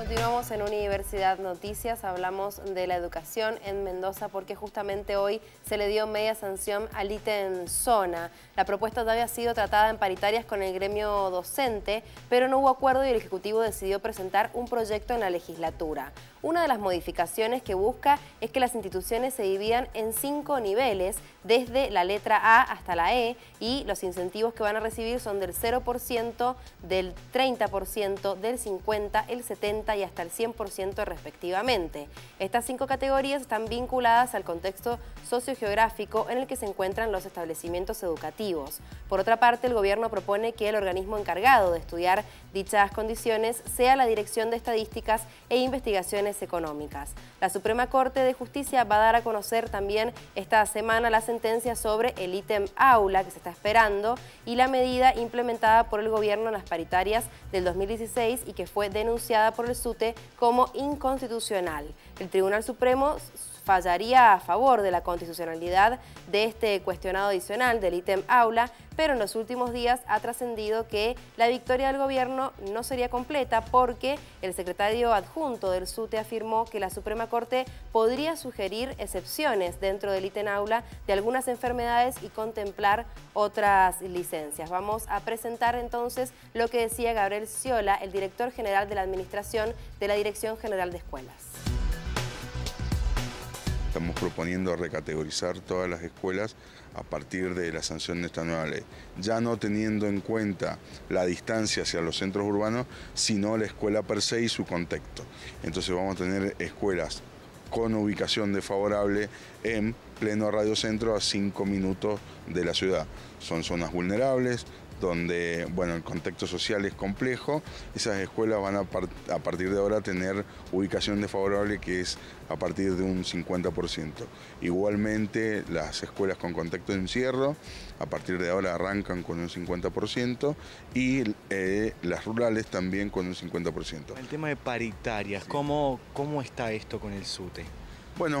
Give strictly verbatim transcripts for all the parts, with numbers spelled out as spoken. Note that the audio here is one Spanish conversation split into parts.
Continuamos en Universidad Noticias, hablamos de la educación en Mendoza porque justamente hoy se le dio media sanción al ítem zona. La propuesta ya había sido tratada en paritarias con el gremio docente, pero no hubo acuerdo y el Ejecutivo decidió presentar un proyecto en la legislatura. Una de las modificaciones que busca es que las instituciones se dividan en cinco niveles, desde la letra A hasta la E, y los incentivos que van a recibir son del cero por ciento, del treinta por ciento, del cincuenta por ciento, el setenta por ciento y hasta el cien por ciento respectivamente. Estas cinco categorías están vinculadas al contexto sociogeográfico en el que se encuentran los establecimientos educativos. Por otra parte, el gobierno propone que el organismo encargado de estudiar dichas condiciones sea la Dirección de Estadísticas e Investigaciones Económicas. La Suprema Corte de Justicia va a dar a conocer también esta semana la sentencia sobre el ítem aula que se está esperando y la medida implementada por el gobierno en las paritarias del dos mil dieciséis y que fue denunciada por el SUTE como inconstitucional. El Tribunal Supremo fallaría a favor de la constitucionalidad de este cuestionado adicional del ítem aula, pero en los últimos días ha trascendido que la victoria del gobierno no sería completa porque el secretario adjunto del SUTE afirmó que la Suprema Corte podría sugerir excepciones dentro del ítem aula de algunas enfermedades y contemplar otras licencias. Vamos a presentar entonces lo que decía Gabriel Ciola, el director general de la Administración de la Dirección General de Escuelas. Estamos proponiendo recategorizar todas las escuelas a partir de la sanción de esta nueva ley, ya no teniendo en cuenta la distancia hacia los centros urbanos, sino la escuela per se y su contexto. Entonces vamos a tener escuelas con ubicación desfavorable en pleno radiocentro a cinco minutos de la ciudad. Son zonas vulnerables, donde bueno, el contexto social es complejo. Esas escuelas van a, part a partir de ahora tener ubicación desfavorable, que es a partir de un cincuenta por ciento. Igualmente las escuelas con contexto de encierro a partir de ahora arrancan con un cincuenta por ciento y eh, las rurales también con un cincuenta por ciento. El tema de paritarias, sí. ¿cómo, ¿cómo está esto con el SUTE? Bueno,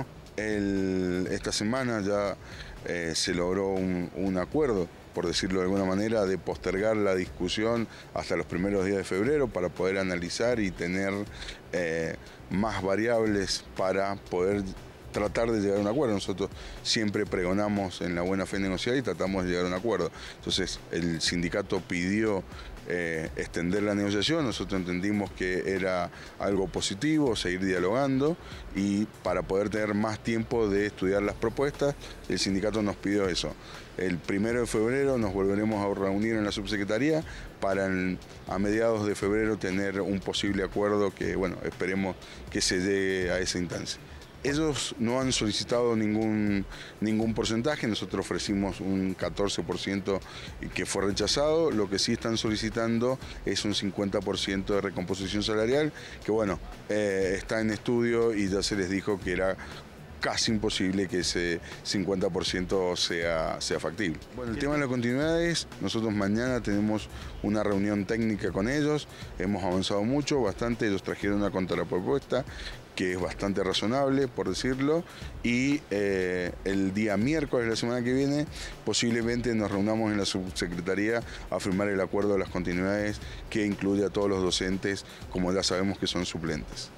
el, esta semana ya eh, se logró un, un acuerdo, por decirlo de alguna manera, de postergar la discusión hasta los primeros días de febrero para poder analizar y tener eh, más variables para poder tratar de llegar a un acuerdo. Nosotros siempre pregonamos en la buena fe negociar y tratamos de llegar a un acuerdo. Entonces el sindicato pidió eh, extender la negociación, nosotros entendimos que era algo positivo, seguir dialogando y para poder tener más tiempo de estudiar las propuestas, el sindicato nos pidió eso. El primero de febrero nos volveremos a reunir en la subsecretaría para en, a mediados de febrero tener un posible acuerdo que, bueno, esperemos que se llegue a esa instancia. Ellos no han solicitado ningún, ningún porcentaje, nosotros ofrecimos un catorce por ciento que fue rechazado, lo que sí están solicitando es un cincuenta por ciento de recomposición salarial, que bueno, eh, está en estudio y ya se les dijo que era casi imposible que ese cincuenta por ciento sea, sea factible. Bueno, el tema de la continuidad es, nosotros mañana tenemos una reunión técnica con ellos, hemos avanzado mucho, bastante, ellos trajeron una contrapropuesta que es bastante razonable, por decirlo, y eh, el día miércoles de la semana que viene posiblemente nos reunamos en la subsecretaría a firmar el acuerdo de las continuidades que incluye a todos los docentes, como ya sabemos que son suplentes.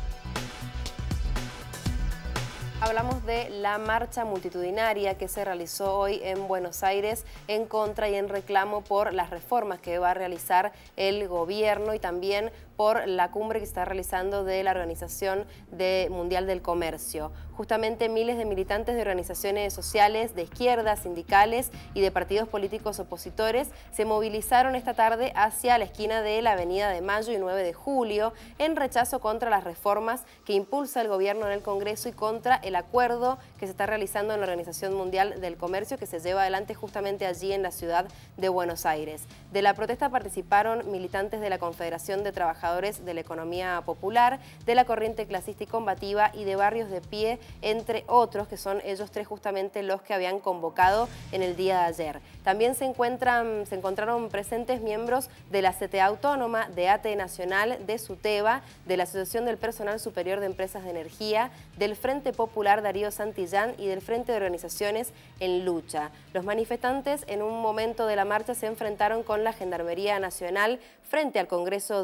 Hablamos de la marcha multitudinaria que se realizó hoy en Buenos Aires en contra y en reclamo por las reformas que va a realizar el gobierno y también por la cumbre que se está realizando de la Organización de Mundial del Comercio. Justamente miles de militantes de organizaciones sociales, de izquierda, sindicales y de partidos políticos opositores se movilizaron esta tarde hacia la esquina de la Avenida de Mayo y nueve de julio en rechazo contra las reformas que impulsa el gobierno en el Congreso y contra el acuerdo que se está realizando en la Organización Mundial del Comercio que se lleva adelante justamente allí en la ciudad de Buenos Aires. De la protesta participaron militantes de la Confederación de Trabajadores de la Economía Popular, de la Corriente Clasista y Combativa y de Barrios de Pie, entre otros, que son ellos tres justamente los que habían convocado en el día de ayer. También se encuentran, se encontraron presentes miembros de la C T A Autónoma, de A T E Nacional, de SUTEBA, de la Asociación del Personal Superior de Empresas de Energía, del Frente Popular Darío Santillán y del Frente de Organizaciones en Lucha. Los manifestantes en un momento de la marcha se enfrentaron con la Gendarmería Nacional frente al Congreso de la Nación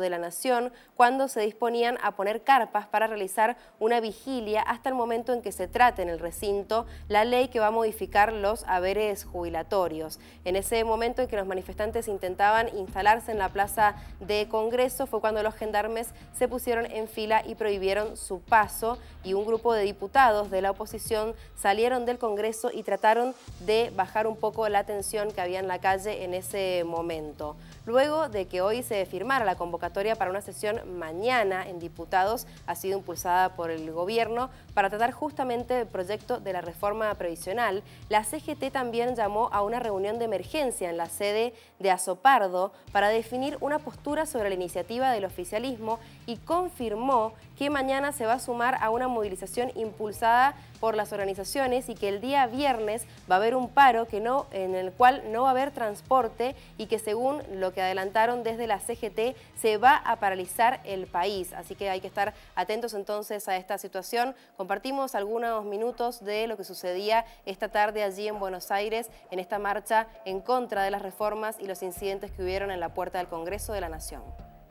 oposición cuando se disponían a poner carpas para realizar una vigilia hasta el momento en que se trate en el recinto la ley que va a modificar los haberes jubilatorios. En ese momento en que los manifestantes intentaban instalarse en la plaza de Congreso fue cuando los gendarmes se pusieron en fila y prohibieron su paso, y un grupo de diputados de la oposición salieron del Congreso y trataron de bajar un poco la tensión que había en la calle en ese momento. Luego de que hoy se firmara la convocatoria para una sesión mañana en diputados, ha sido impulsada por el gobierno para tratar justamente el proyecto de la reforma previsional, la C G T también llamó a una reunión de emergencia en la sede de Azopardo para definir una postura sobre la iniciativa del oficialismo y confirmó que mañana se va a sumar a una movilización impulsada por las organizaciones y que el día viernes va a haber un paro que no, en el cual no va a haber transporte y que, según lo que adelantaron desde la C G T, se va a paralizar el país. Así que hay que estar atentos entonces a esta situación. Compartimos algunos minutos de lo que sucedía esta tarde allí en Buenos Aires en esta marcha en contra de las reformas y los incidentes que hubieron en la puerta del Congreso de la Nación.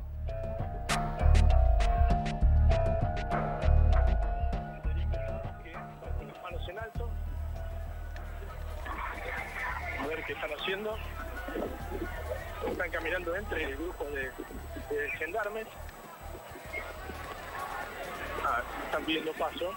A ver qué están haciendo. Están caminando entre grupos de, de gendarmes. Ah, están pidiendo paso.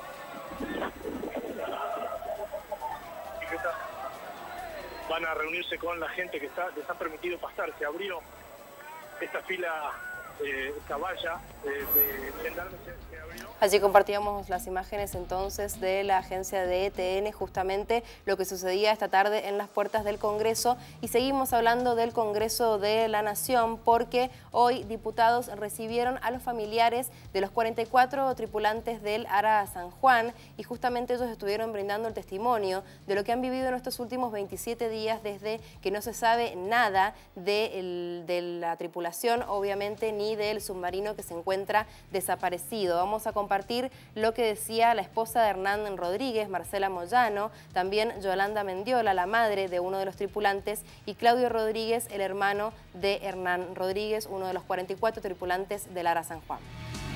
Van a reunirse con la gente que está, les ha permitido pasar. Se abrió esta fila, eh, esta valla eh, de gendarmes se, se abrió. Allí compartíamos las imágenes entonces de la agencia de E T N, justamente lo que sucedía esta tarde en las puertas del Congreso, y seguimos hablando del Congreso de la Nación porque hoy diputados recibieron a los familiares de los cuarenta y cuatro tripulantes del ARA San Juan y justamente ellos estuvieron brindando el testimonio de lo que han vivido en estos últimos veintisiete días desde que no se sabe nada de, el, de la tripulación, obviamente, ni del submarino que se encuentra desaparecido. Vamos a compartir lo que decía la esposa de Hernán Rodríguez, Marcela Moyano, también Yolanda Mendiola, la madre de uno de los tripulantes, y Claudio Rodríguez, el hermano de Hernán Rodríguez, uno de los cuarenta y cuatro tripulantes del ARA San Juan.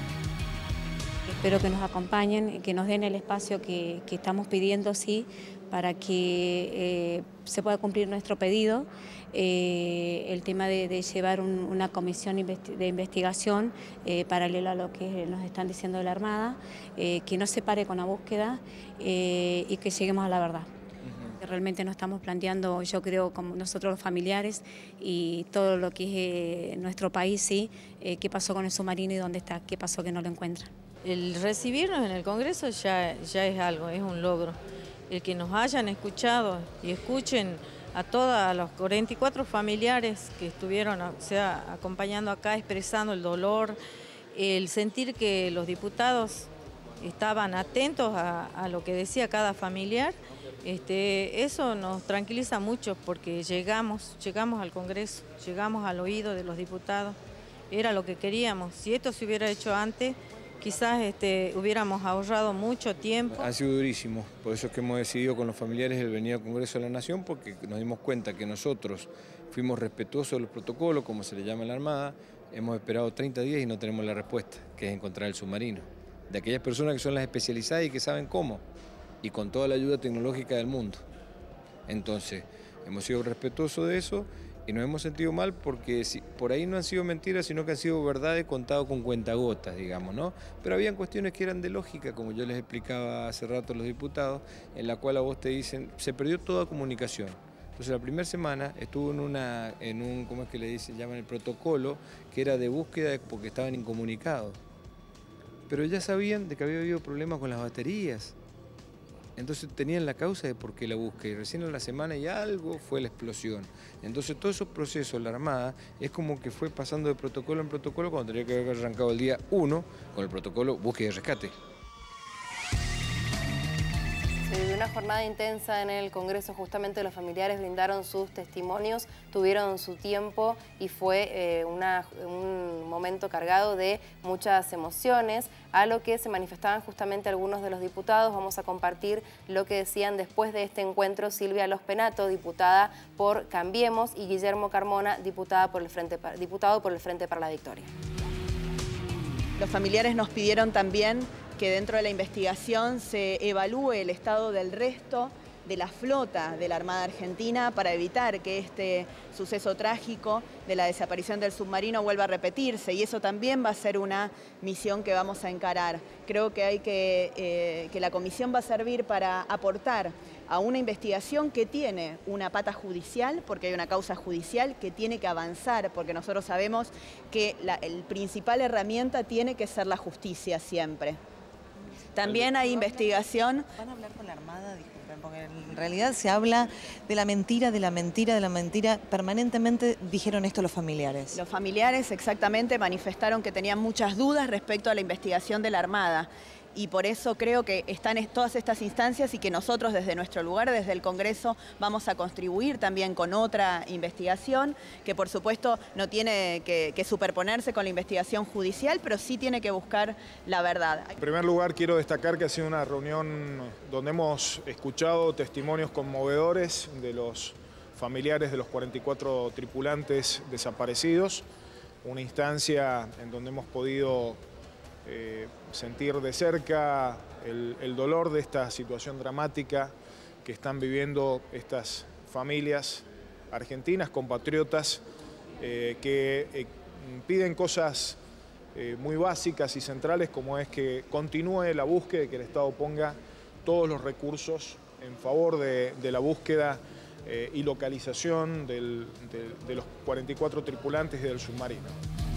Espero que nos acompañen, que nos den el espacio que, que estamos pidiendo, sí, para que eh, se pueda cumplir nuestro pedido. Eh, el tema de, de llevar un, una comisión de investigación eh, paralela a lo que nos están diciendo de la Armada, eh, que no se pare con la búsqueda eh, y que lleguemos a la verdad. Uh-huh. Realmente nos estamos planteando, yo creo, como nosotros los familiares y todo lo que es eh, nuestro país, sí, eh, qué pasó con el submarino y dónde está, qué pasó que no lo encuentran. El recibirnos en el Congreso ya, ya es algo, es un logro. El que nos hayan escuchado y escuchen a todos a los cuarenta y cuatro familiares que estuvieron, o sea, acompañando acá, expresando el dolor, el sentir que los diputados estaban atentos a, a lo que decía cada familiar, este, eso nos tranquiliza mucho porque llegamos, llegamos al Congreso, llegamos al oído de los diputados, era lo que queríamos. Si esto se hubiera hecho antes, quizás este, hubiéramos ahorrado mucho tiempo. Ha sido durísimo, por eso es que hemos decidido con los familiares el venir al Congreso de la Nación, porque nos dimos cuenta que nosotros fuimos respetuosos de los protocolos, como se le llama en la Armada, hemos esperado treinta días y no tenemos la respuesta, que es encontrar el submarino. De aquellas personas que son las especializadas y que saben cómo, y con toda la ayuda tecnológica del mundo. Entonces, hemos sido respetuosos de eso y nos hemos sentido mal porque si, por ahí no han sido mentiras, sino que han sido verdades contadas con cuentagotas, digamos, ¿no? Pero habían cuestiones que eran de lógica, como yo les explicaba hace rato a los diputados, en la cual a vos te dicen, se perdió toda comunicación. Entonces la primera semana estuvo en, una, en un, ¿cómo es que le dicen? Llaman el protocolo, que era de búsqueda porque estaban incomunicados. Pero ya sabían de que había habido problemas con las baterías. Entonces tenían la causa de por qué la búsqueda y recién en la semana y algo fue la explosión. Entonces todos esos procesos, la Armada, es como que fue pasando de protocolo en protocolo cuando tenía que haber arrancado el día uno con el protocolo búsqueda y rescate. Se vivió una jornada intensa en el Congreso, justamente los familiares brindaron sus testimonios, tuvieron su tiempo y fue eh, una, un momento cargado de muchas emociones, a lo que se manifestaban justamente algunos de los diputados. Vamos a compartir lo que decían después de este encuentro Silvia Lospenato, diputada por Cambiemos, y Guillermo Carmona, diputada por el Frente, diputado por el Frente para la Victoria. Los familiares nos pidieron también que dentro de la investigación se evalúe el estado del resto de la flota de la Armada Argentina para evitar que este suceso trágico de la desaparición del submarino vuelva a repetirse, y eso también va a ser una misión que vamos a encarar. Creo que hay que, eh, que la comisión va a servir para aportar a una investigación que tiene una pata judicial, porque hay una causa judicial que tiene que avanzar, porque nosotros sabemos que la el principal herramienta tiene que ser la justicia siempre. También hay investigación... ¿Van a hablar con la Armada? Disculpen, porque en realidad se habla de la mentira, de la mentira, de la mentira. Permanentemente dijeron esto los familiares. Los familiares exactamente manifestaron que tenían muchas dudas respecto a la investigación de la Armada. Y por eso creo que están todas estas instancias y que nosotros desde nuestro lugar, desde el Congreso, vamos a contribuir también con otra investigación que por supuesto no tiene que, que superponerse con la investigación judicial, pero sí tiene que buscar la verdad. En primer lugar, quiero destacar que ha sido una reunión donde hemos escuchado testimonios conmovedores de los familiares de los cuarenta y cuatro tripulantes desaparecidos, una instancia en donde hemos podido Eh, sentir de cerca el, el dolor de esta situación dramática que están viviendo estas familias argentinas, compatriotas, eh, que eh, piden cosas eh, muy básicas y centrales, como es que continúe la búsqueda y que el Estado ponga todos los recursos en favor de, de la búsqueda eh, y localización del, de, de los cuarenta y cuatro tripulantes del submarino.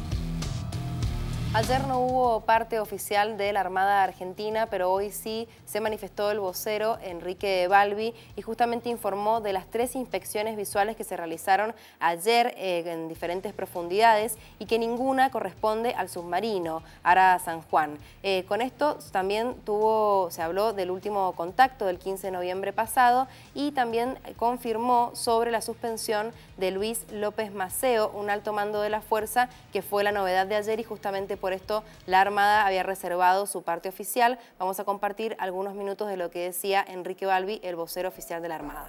Ayer no hubo parte oficial de la Armada Argentina, pero hoy sí se manifestó el vocero Enrique Balbi y justamente informó de las tres inspecciones visuales que se realizaron ayer eh, en diferentes profundidades y que ninguna corresponde al submarino Ara San Juan. Eh, con esto también tuvo, se habló del último contacto del quince de noviembre pasado y también confirmó sobre la suspensión de Luis López Maceo, un alto mando de la Fuerza, que fue la novedad de ayer y justamente por esto la Armada había reservado su parte oficial. Vamos a compartir algunos minutos de lo que decía Enrique Balbi, el vocero oficial de la Armada.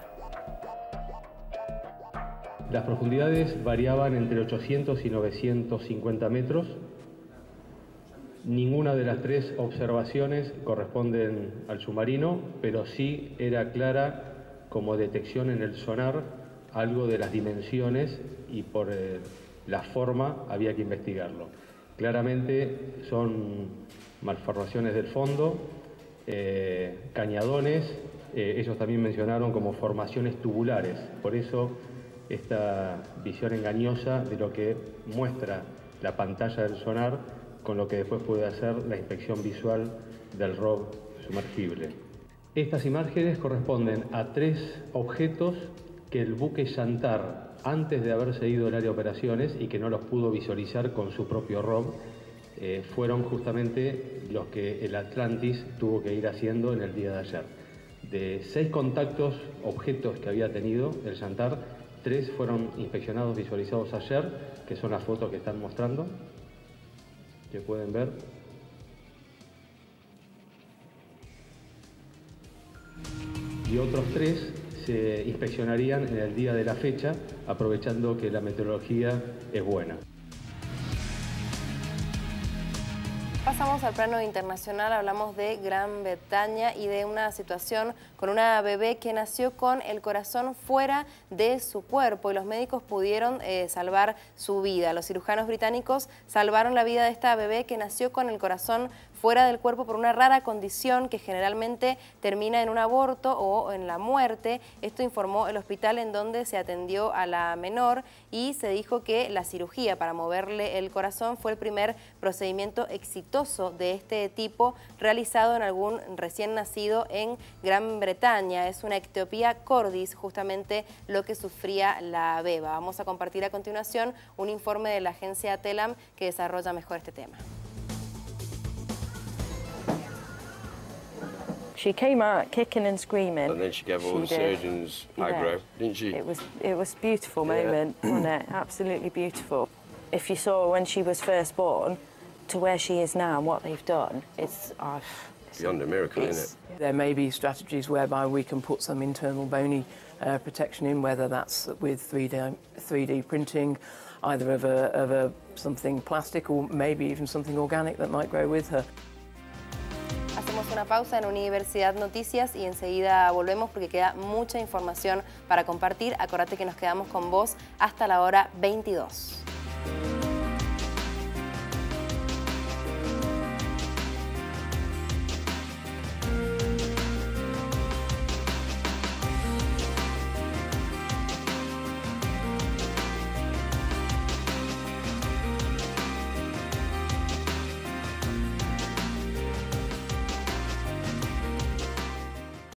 Las profundidades variaban entre ochocientos y novecientos cincuenta metros. Ninguna de las tres observaciones corresponden al submarino, pero sí era clara como detección en el sonar algo de las dimensiones y por eh, la forma había que investigarlo. Claramente son malformaciones del fondo, eh, cañadones, eh, ellos también mencionaron como formaciones tubulares, por eso esta visión engañosa de lo que muestra la pantalla del sonar con lo que después puede hacer la inspección visual del R O V sumergible. Estas imágenes corresponden a tres objetos que el buque Yantar, antes de haberse ido del área de operaciones y que no los pudo visualizar con su propio R O V, eh, fueron justamente los que el Atlantis tuvo que ir haciendo en el día de ayer. De seis contactos, objetos que había tenido el Yantar, tres fueron inspeccionados, visualizados ayer, que son las fotos que están mostrando, que pueden ver. Y otros tres se inspeccionarían en el día de la fecha, aprovechando que la meteorología es buena. Pasamos al plano internacional, hablamos de Gran Bretaña y de una situación con una bebé que nació con el corazón fuera de su cuerpo y los médicos pudieron eh, salvar su vida. Los cirujanos británicos salvaron la vida de esta bebé que nació con el corazón fuera del cuerpo por una rara condición que generalmente termina en un aborto o en la muerte. Esto informó el hospital en donde se atendió a la menor y se dijo que la cirugía para moverle el corazón fue el primer procedimiento exitoso de este tipo realizado en algún recién nacido en Gran Bretaña. Es una ectopía cordis, justamente lo que sufría la beba. Vamos a compartir a continuación un informe de la agencia Telam que desarrolla mejor este tema. She came out kicking and screaming. And then she gave all she the did. surgeons Yeah. aggro, didn't she? It was it was a beautiful Yeah. moment, wasn't it? Absolutely beautiful. If you saw when she was first born to where she is now and what they've done, it's uh, Beyond a miracle, isn't it? There may be strategies whereby we can put some internal bony uh, protection in, whether that's with three D, three D printing. either of a, of a something plastic or maybe even something organic that might grow with her. Hacemos una pausa en Universidad Noticias y enseguida volvemos porque queda mucha información para compartir. Acordate que nos quedamos con vos hasta la hora veintidós.